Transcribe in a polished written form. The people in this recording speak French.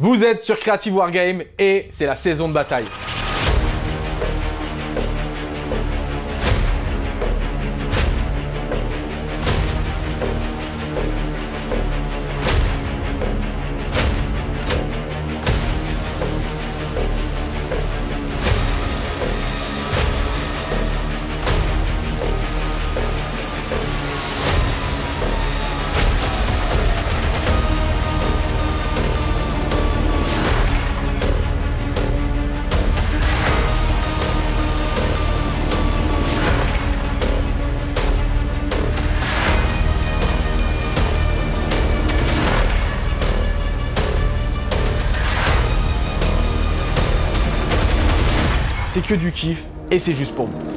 Vous êtes sur Creative Wargame et c'est la saison de bataille. C'est que du kiff et c'est juste pour vous.